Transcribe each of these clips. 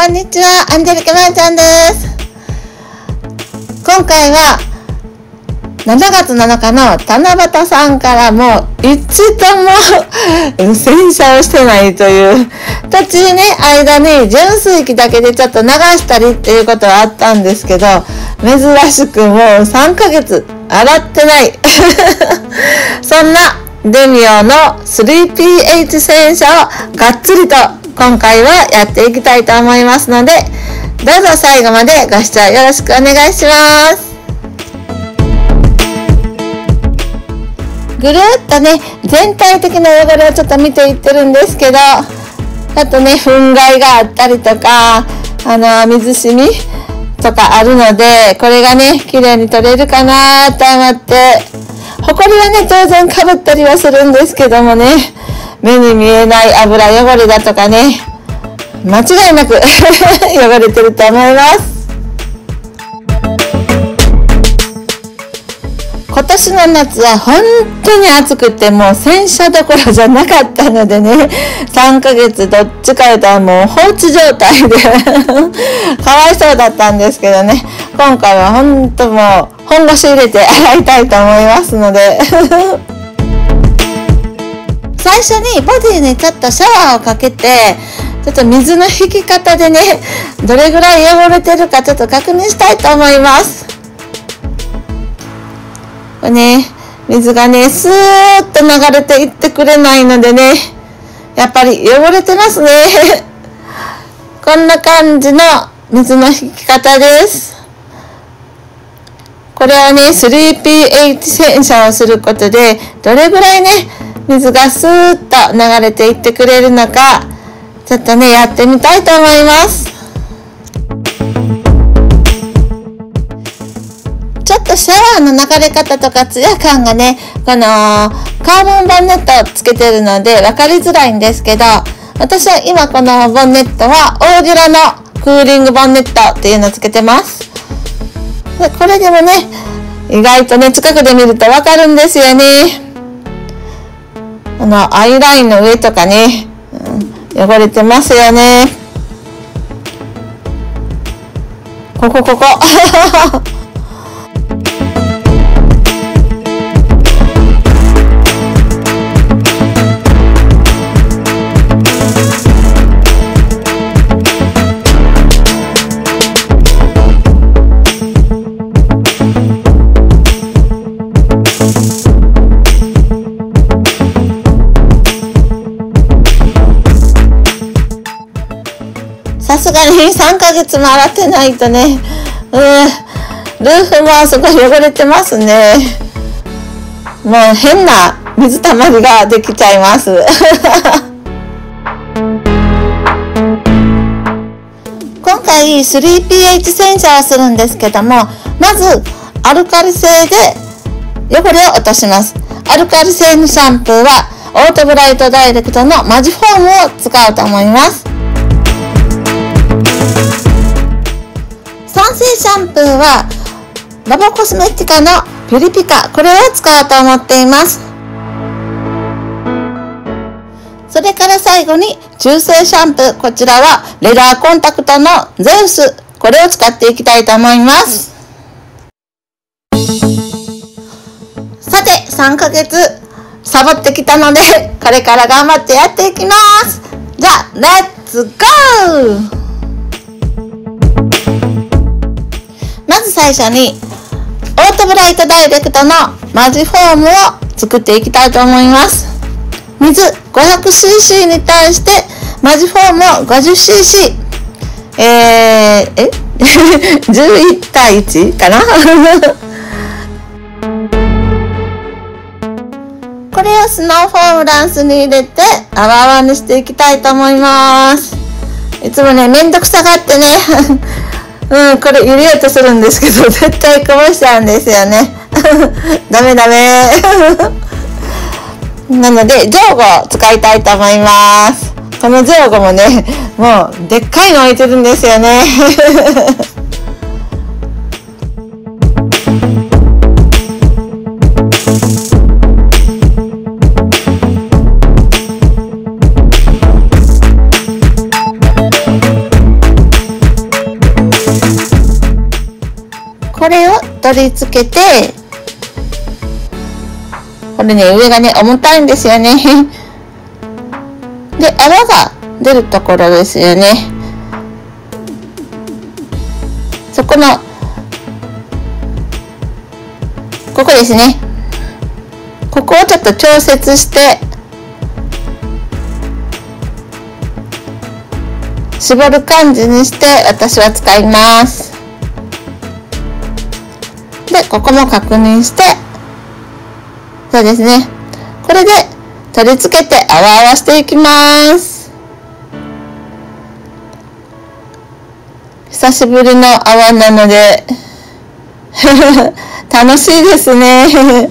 こんにちは、アンジェリカまーちゃんです。今回は7月7日の七夕さんからも一度も洗車をしてないという、途中ね、間に純水器だけでちょっと流したりっていうことはあったんですけど、珍しくもう3ヶ月洗ってないそんなデミオの 3pH 洗車をがっつりと今回はやっていきたいと思いますので、どうぞ最後までご視聴よろしくお願いします。ぐるっとね、全体的な汚れをちょっと見ていってるんですけど、あとね、憤慨があったりとか、水染みとかあるので、これがね、綺麗に取れるかなと思って、ほこりはね、当然かぶったりはするんですけどもね、目に見えない油汚れだとかね、間違いなく汚れてると思います。今年の夏は本当に暑くて、もう洗車どころじゃなかったのでね、3ヶ月どっちかとはもう放置状態でかわいそうだったんですけどね、今回は本当もう本腰入れて洗いたいと思いますので最初にボディにちょっとシャワーをかけて、ちょっと水の引き方でね、どれぐらい汚れてるかちょっと確認したいと思います。これね、水がね、スーッと流れていってくれないのでね、やっぱり汚れてますねこんな感じの水の引き方です。これはね、3pH 洗車をすることで、どれぐらいね、水がスーッと流れていってくれるのか、ちょっとね、やってみたいと思います。ちょっとシャワーの流れ方とかツヤ感がね、このカーボンボンネットをつけてるので分かりづらいんですけど、私は今このボンネットは大色のクーリングボンネットっていうのをつけてます。でこれでもね、意外とね、近くで見ると分かるんですよね。アイラインの上とかね、汚れてますよね。ここさすがに3ヶ月も洗ってないとね、ルーフもすごい汚れてますね。もう変な水たまりができちゃいます今回 3pH 洗車をするんですけども、まずアルカリ性で汚れを落とします。アルカリ性のシャンプーはオートブライトダイレクトのマジフォームを使うと思います。酸性シャンプーはラボコスメティカのピュリピカ、これを使おうと思っています。それから最後に中性シャンプー、こちらはレダーコンタクトのゼウス、これを使っていきたいと思います。さて、3ヶ月サボってきたので、これから頑張ってやっていきます。じゃあレッツゴー。まず最初にオートブライトダイレクトのマジフォームを作っていきたいと思います。水 500cc に対してマジフォームを 50cc、11対1かなこれをスノーフォームランスに入れて泡々にしていきたいと思います。いつもね、めんどくさがってねこれ入れようとするんですけど、絶対こぼしちゃうんですよねダメなのでジョーゴを使いたいと思います。このジョーゴもね、もうでっかいの置いてるんですよね取り付けて、これね、上がね、重たいんですよね。で、泡が出るところですよね。そこの、ここですね。ここをちょっと調節して、絞る感じにして私は使います。で、ここも確認して、そうですね。これで取り付けて泡合わせていきます。久しぶりの泡なので楽しいですね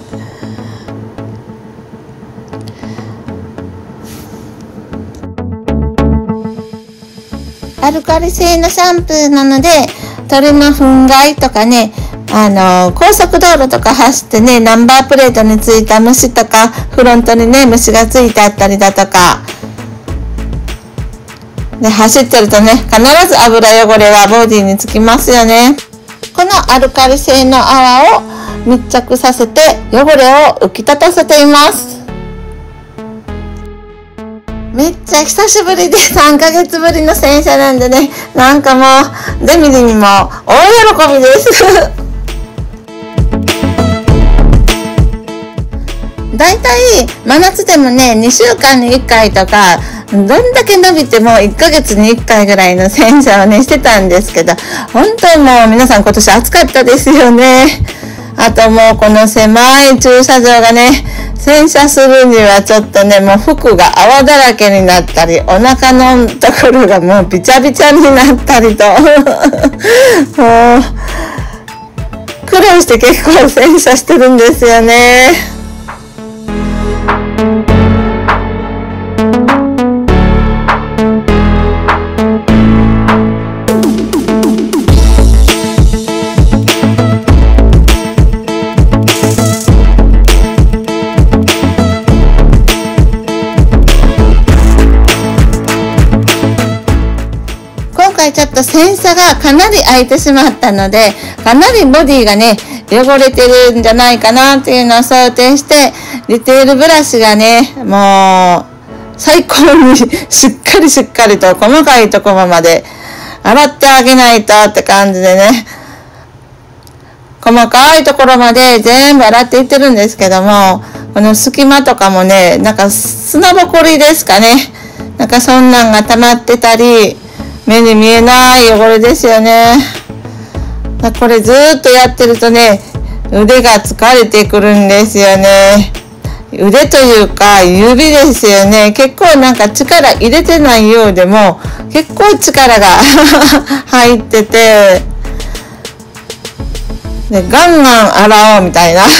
アルカリ性のシャンプーなので、鳥の糞害とかね、高速道路とか走ってね、ナンバープレートについた虫とか、フロントにね、虫がついてあったりだとか、で、走ってるとね、必ず油汚れはボディにつきますよね。このアルカリ性の泡を密着させて、汚れを浮き立たせています。めっちゃ久しぶりで3ヶ月ぶりの洗車なんでね、なんかもうデミリにも大喜びですだいたい真夏でもね、2週間に1回とか、どんだけ伸びても1ヶ月に1回ぐらいの洗車をねしてたんですけど、本当にもう皆さん今年暑かったですよね。あともうこの狭い駐車場がね、洗車するにはちょっとね、もう服が泡だらけになったり、お腹のところがもうびちゃびちゃになったりともう苦労して結構洗車してるんですよね。ちょっと洗車がかなり空いてしまったので、かなりボディがね汚れてるんじゃないかなっていうのを想定して、ディテールブラシがね、もう最高にしっかりと細かいところまで洗ってあげないとって感じでね、細かいところまで全部洗っていってるんですけども、この隙間とかもね、なんか砂ぼこりですかね、なんかそんなんが溜まってたり、目に見えない汚れですよね。これずっとやってるとね、腕が疲れてくるんですよね。腕というか指ですよね。結構なんか力入れてないようでも結構力が入ってて、でガンガン洗おうみたいな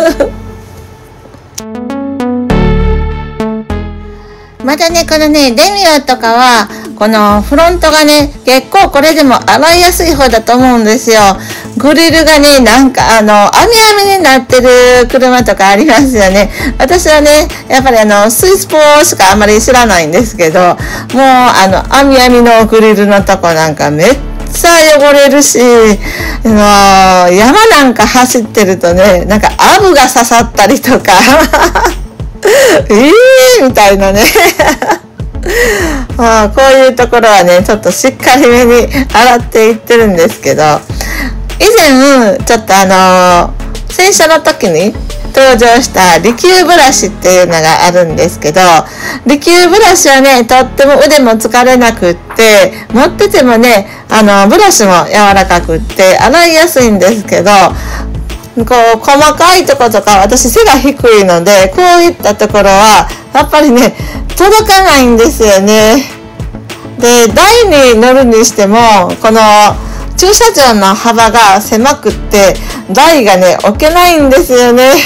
またね、このね、デミオとかはこのフロントがね、結構これでも洗いやすい方だと思うんですよ。グリルがね、なんか網網になってる車とかありますよね。私はね、やっぱりスイスポしかあんまり知らないんですけど、もう網網のグリルのとこなんかめっちゃ汚れるし、山なんか走ってるとね、なんかアブが刺さったりとかみたいなねこういうところはね、ちょっとしっかりめに洗っていってるんですけど、以前ちょっと洗車の時に登場したリキューブラシっていうのがあるんですけど、リキューブラシはね、とっても腕も疲れなくって、持っててもね、ブラシも柔らかくって洗いやすいんですけど、こう細かいところとか、私背が低いので、こういったところはやっぱりね届かないんですよね。で、台に乗るにしてもこの駐車場の幅が狭くって台がね置けないんですよね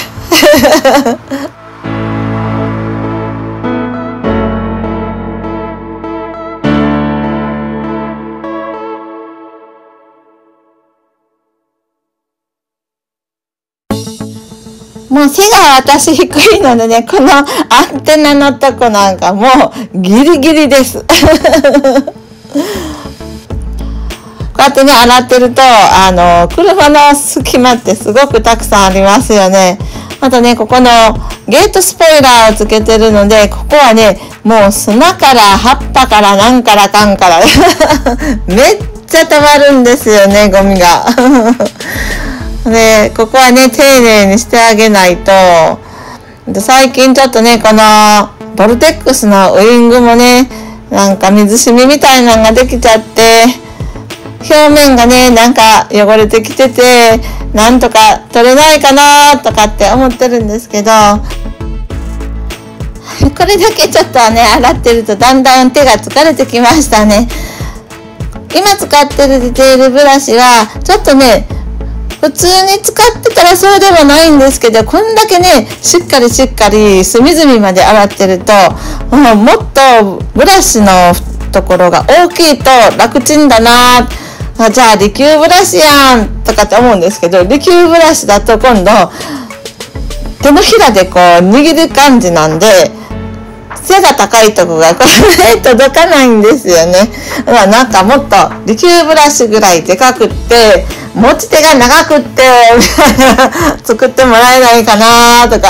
もう背が私低いのでね、このアンテナのとこなんかもうギリギリですこうやってね、洗ってると、車の隙間ってすごくたくさんありますよね。あとね、ここのゲートスポイラーをつけてるので、ここはね、もう砂から葉っぱからなんからかんからめっちゃ溜まるんですよね、ゴミがで、ここはね、丁寧にしてあげないと。最近ちょっとね、このボルテックスのウイングもね、なんか水染みみたいなのができちゃって、表面がね、なんか汚れてきてて、なんとか取れないかなとかって思ってるんですけど、これだけちょっとね、洗ってるとだんだん手が疲れてきましたね。今使ってるディテールブラシは、ちょっとね、普通に使ってたらそうでもないんですけど、こんだけね、しっかり隅々まで洗ってると、もっとブラシのところが大きいと楽ちんだな。じゃあリキューブラシやんとかって思うんですけど、リキューブラシだと今度手のひらでこう握る感じなんで、背が高いとこがこれ届かないんですよね。なんかもっとリキューブラシぐらいでかくって持ち手が長くってみたいな作ってもらえないかなとか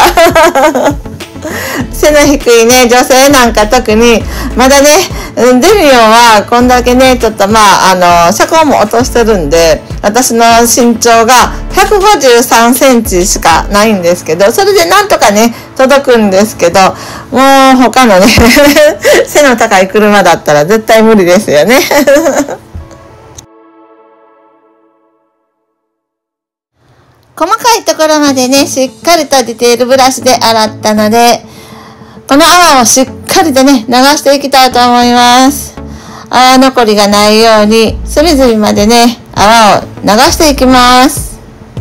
背の低いね女性なんか特にまだね、デミオンはこんだけねちょっと車高も落としてるんで、私の身長が153センチしかないんですけど、それでなんとかね届くんですけど、もう他のね背の高い車だったら絶対無理ですよね細かいところまでね、しっかりとディテールブラシで洗ったので、この泡をしっかりとね、流していきたいと思います。泡残りがないように、隅々までね、泡を流していきます。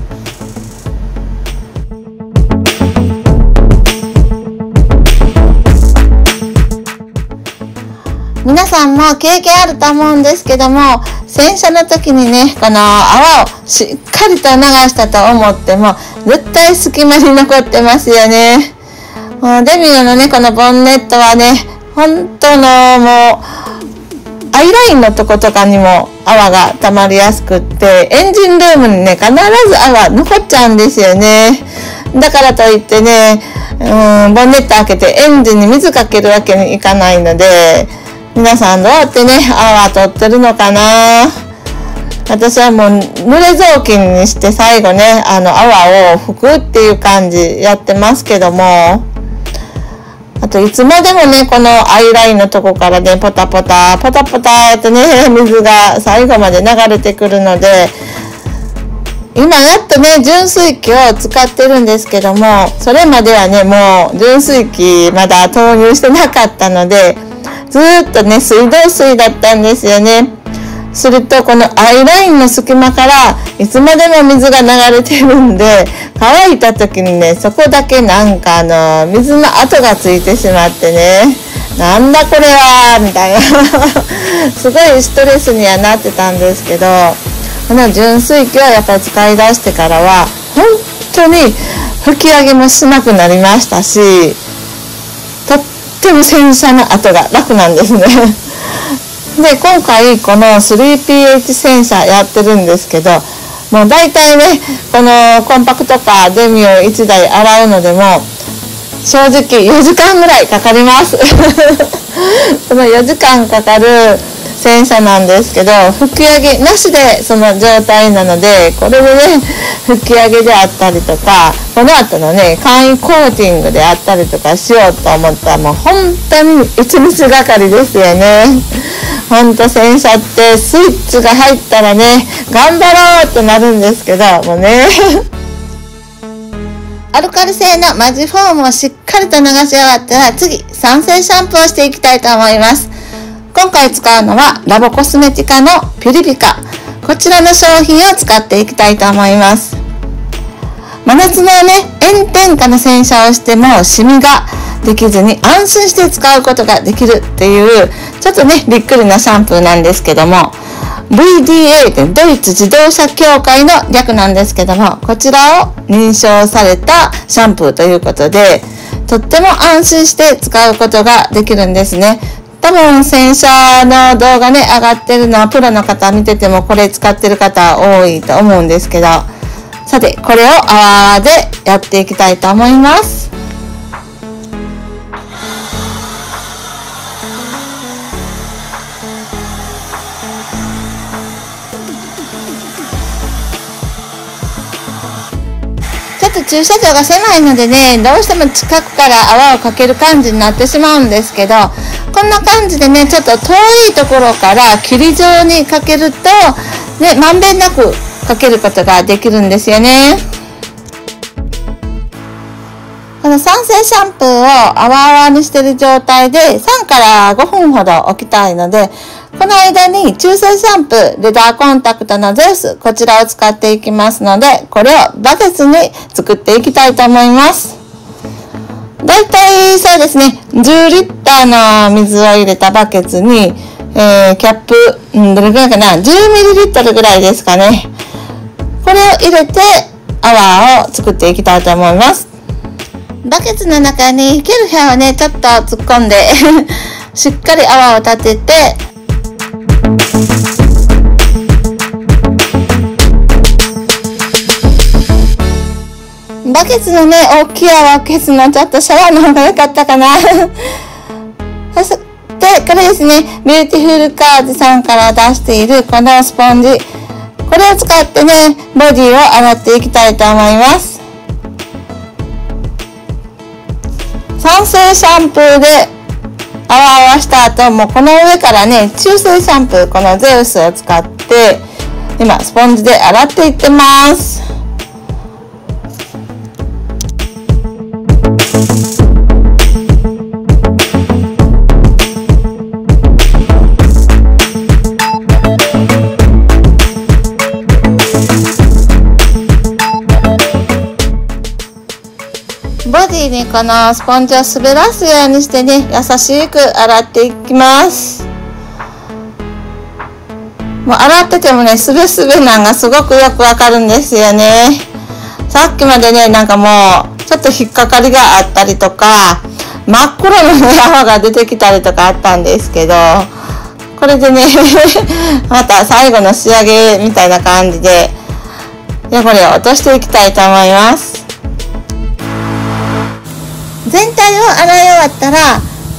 皆さんも経験あると思うんですけども、洗車の時にね、この泡をしっかりと流したと思っても、絶対隙間に残ってますよね。デミオのね、このボンネットはね、本当のもう、アイラインのとことかにも泡が溜まりやすくって、エンジンルームにね、必ず泡残っちゃうんですよね。だからといってね、ボンネット開けてエンジンに水かけるわけにいかないので、皆さんどうやってね、泡取ってるのかな。私はもう濡れ雑巾にして最後ね、泡を拭くっていう感じやってますけども、あといつまでもね、このアイラインのとこからね、ポタポタってね、水が最後まで流れてくるので、今やっとね、純水器を使ってるんですけども、それまではね、もう純水器まだ投入してなかったので、ずーっとね、水道水だったんですよね。すると、このアイラインの隙間からいつまでも水が流れてるんで、乾いた時にね、そこだけなんか水の跡がついてしまってね、なんだこれはみたいなすごいストレスにはなってたんですけど、この純水器をやっぱり使い出してからは本当に拭き上げもしなくなりましたし、とっても洗車の後が楽なんですねで、今回この 3PH 洗車やってるんですけど、もう大体ね、このコンパクトカーデミオ1台洗うのでも正直4時間ぐらいかかりますその4時間かかる洗車なんですけど、拭き上げなしでその状態なので、これでね、拭き上げであったりとか、この後のね、簡易コーティングであったりとかしようと思ったら、もう本当に1日がかりですよね。本当洗車ってスイッチが入ったらね、頑張ろうってなるんですけど、もうねアルカリ性のマジフォームをしっかりと流し終わったら、次酸性シャンプーをしていきたいと思います。今回使うのはラボコスメティカのピュリフィカ、こちらの商品を使っていきたいと思います。真夏のね、炎天下の洗車をしてもシミができずに安心して使うことができるっていうちょっとねびっくりなシャンプーなんですけども、 VDA ってドイツ自動車協会の略なんですけども、こちらを認証されたシャンプーということで、とっても安心して使うことができるんですね。 多分洗車の動画ね、上がってるのはプロの方見ててもこれ使ってる方多いと思うんですけど、さて、これを泡でやっていきたいと思います。ちょっと駐車場が狭いのでね、どうしても近くから泡をかける感じになってしまうんですけど、こんな感じでね、ちょっと遠いところから霧状にかけると、ね、まんべんなくかけることができるんですよね。この酸性シャンプーを泡々にしている状態で3から5分ほど置きたいので、この間に中性シャンプー、レダーコンタクトのゼウス、こちらを使っていきますので、これをバケツに作っていきたいと思います。だいたいそうですね、10リッターの水を入れたバケツに、キャップ、どれぐらいかな、10ミリリットルぐらいですかね。これを入れて泡を作っていきたいと思います。バケツの中にケルヒャーをね、ちょっと突っ込んでしっかり泡を立てて、バケツのね、大きい泡を消すのちょっとシャワーの方が良かったかなそしてこれですね、ビューティフルカーズさんから出しているこのスポンジ、これを使ってね、ボディを洗っていきたいと思います。酸性シャンプーで泡した後、もうこの上からね、中性シャンプー、このゼウスを使って今スポンジで洗っていってます。ボディにこのスポンジを滑らすようにしてね、優しく洗っていきます。もう洗っててもね、スベスベなんがすごくよくわかるんですよね。さっきまでね、なんかもうちょっと引っかかりがあったりとか、真っ黒のね、泡が出てきたりとかあったんですけど、これでねまた最後の仕上げみたいな感じで汚れを落としていきたいと思います。全体を洗い終わったら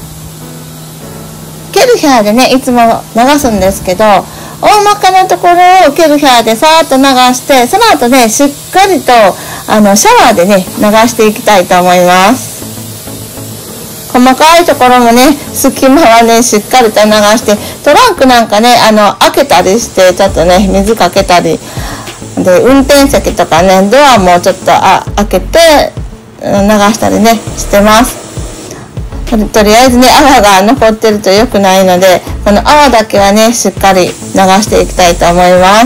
ケルヒャーでね、いつも流すんですけど、大まかなところをケルヒャーでさーっと流して、その後ね、しっかりとシャワーでね、流していきたいと思います。細かいところもね、隙間はね、しっかりと流して、トランクなんかね、開けたりしてちょっとね、水かけたりで、運転席とかね、ドアもちょっと開けて流したりねしてます。とりあえずね、泡が残ってると良くないので、この泡だけはね、しっかり流していきたいと思います。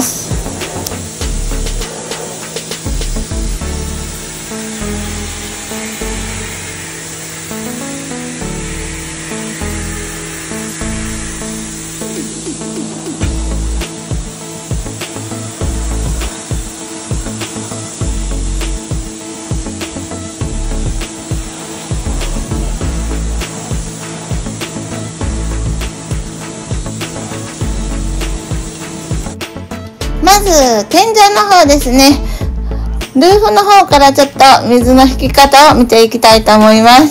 まず天井の方ですね、ルーフの方からちょっと水の引き方を見ていきたいと思います。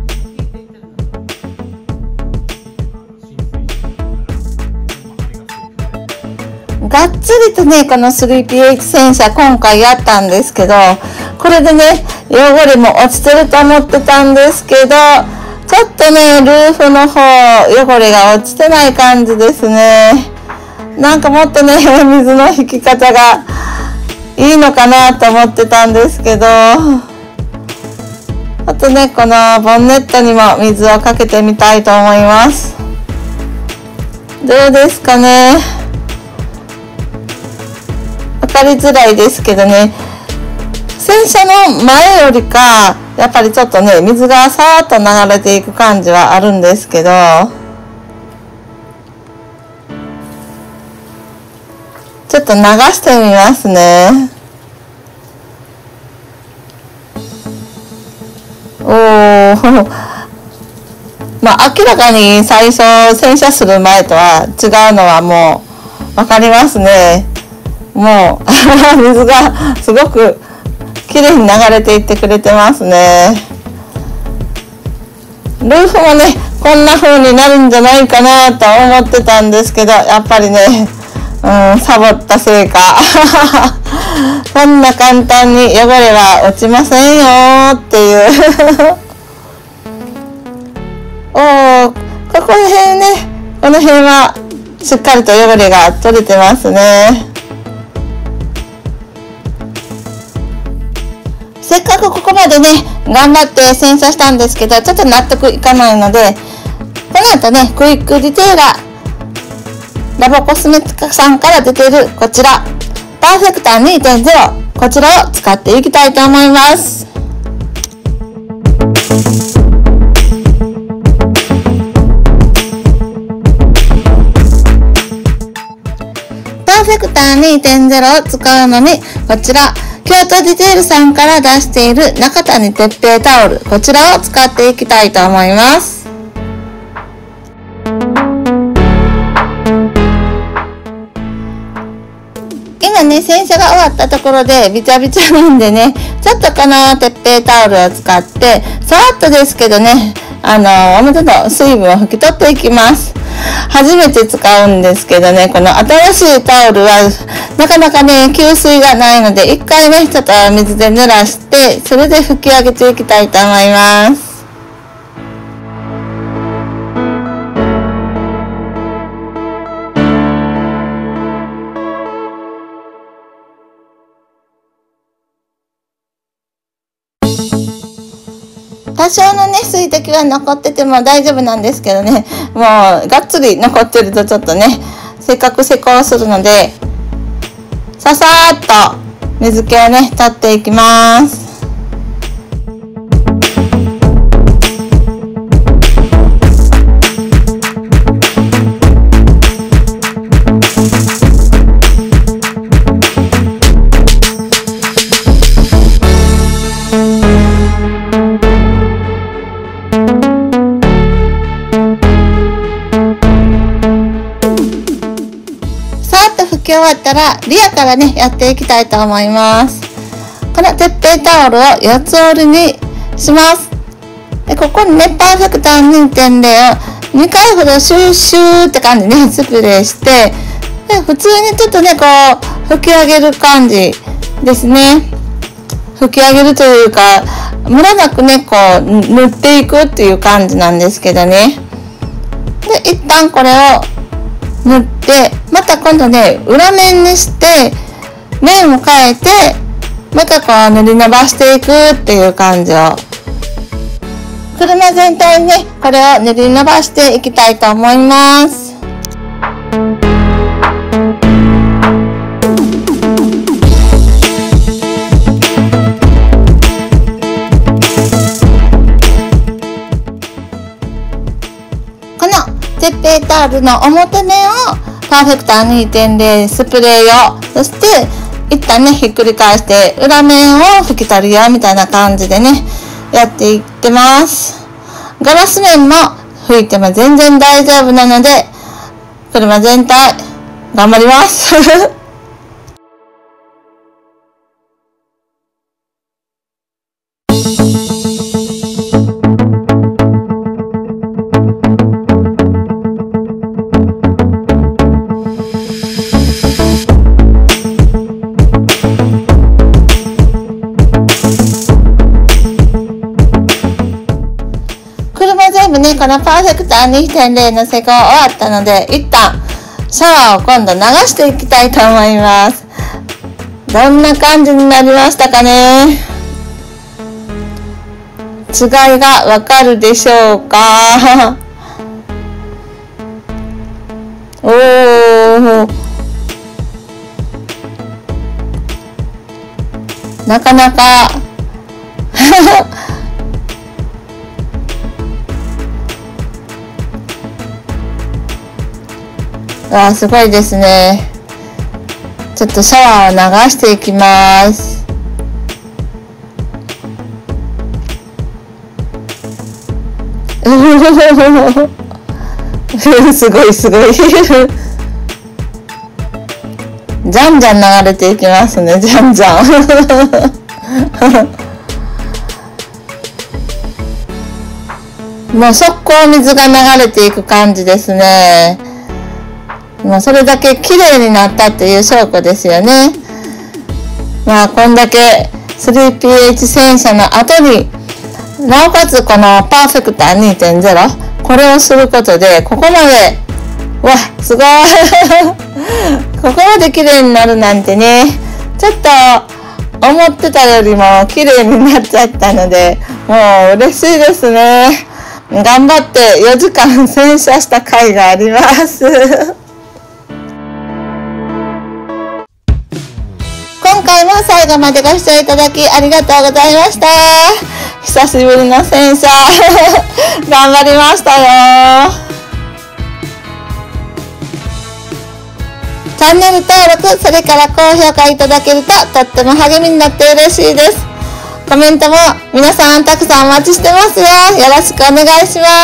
がっつりとね、この 3pH 洗車今回やったんですけど、これでね、汚れも落ちてると思ってたんですけど、ちょっとね、ルーフの方汚れが落ちてない感じですね。なんかもっとね、水の引き方がいいのかなと思ってたんですけど、あとね、このボンネットにも水をかけてみたいと思います。どうですかね。わかりづらいですけどね、洗車の前よりかやっぱりちょっとね、水がさーっと流れていく感じはあるんですけど、ちょっと流してみますね。おー、 まあ明らかに最初洗車する前とは違うのはもうわかりますね。もう水がすごく綺麗に流れていってくれてますね。ルーフもねこんな風になるんじゃないかなと思ってたんですけど、やっぱりね、サボったせいかそんな簡単に汚れは落ちませんよっていうここら辺ね、この辺はしっかりと汚れが取れてますね。せっかくここまでね頑張って洗車したんですけど、ちょっと納得いかないので、この後ねクイックディテーラーラボコスメティカさんから出ているこちらパーフェクター 2.0、 こちらを使っていきたいと思います。パーフェクター 2.0 を使うのに、こちら京都ディテールさんから出している中谷鉄平タオル、こちらを使っていきたいと思います。今ね洗車が終わったところでびちゃびちゃなんでね、ちょっとこの鉄平タオルを使ってさらっとですけどね、表の水分を拭き取っていきます。初めて使うんですけどね、この新しいタオルはなかなかね吸水がないので、一回ねちょっと水で濡らして、それで拭き上げていきたいと思います。多少のね水滴は残ってても大丈夫なんですけどね、もうがっつり残ってるとちょっとね、せっかく施工するのでささーっと水気をね取っていきます。拭き終わったらリアからねやっていきたいと思います。この鉄平タオルを4つ折りにします。でここにねパーフェクター 2.0 を2回ほどシューシューって感じで、ね、スプレーして、で普通にちょっとねこう拭き上げる感じですね。拭き上げるというかムラなくねこう塗っていくっていう感じなんですけどね。で一旦これを塗って、また今度ね裏面にして面を変えてまたこう塗り伸ばしていくっていう感じを、車全体にねこれを塗り伸ばしていきたいと思います。この鉄平タオルの表面をパーフェクター 2.0 スプレー用、そして一旦ねひっくり返して裏面を拭き取るよみたいな感じでねやっていってます。ガラス面も拭いても全然大丈夫なので、車全体頑張ります全部ねこのパーフェクター 2.0 の施工終わったので、一旦シャワーを今度流していきたいと思います。どんな感じになりましたかね。違いがわかるでしょうかおー、なかなかわあすごいですね。ちょっとシャワーを流していきます。 すごいすごい。じゃんじゃん流れていきますね、じゃんじゃん。もう速攻水が流れていく感じですね。もうそれだけ綺麗になったっていう証拠ですよね。まあこんだけ 3pH 洗車の後に、なおかつこのパーフェクター 2.0、これをすることでここまで、わ、すごいここまで綺麗になるなんてね、ちょっと思ってたよりも綺麗になっちゃったので、もう嬉しいですね。頑張って4時間洗車した甲斐があります今回も最後までご視聴いただきありがとうございました。久しぶりの洗車頑張りましたよ。チャンネル登録、それから高評価いただけるととっても励みになって嬉しいです。コメントも皆さんたくさんお待ちしてますよ。よろしくお願いします。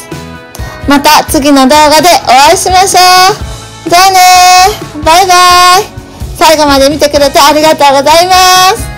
また次の動画でお会いしましょう。じゃあねー。バイバイ。最後まで見てくれてありがとうございます。